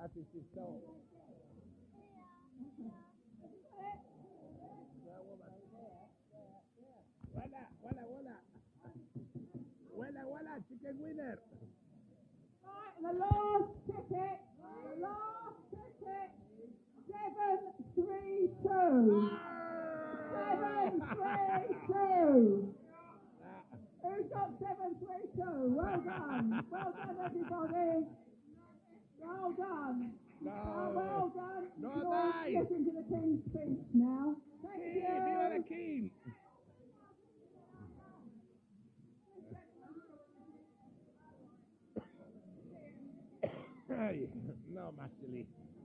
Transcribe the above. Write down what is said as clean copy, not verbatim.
Infatti ci sto. Voilà, voilà, voilà. Voilà, voilà, chicken winner. Right, the last ticket. The last ticket. 732. 732. Who's got 732? Well done. Well done, everybody. Well done. No. Oh, well done. No, You're dai. listening to the King's speech now. Thank Sì, viva la you. King. Ay, no, Marcelli.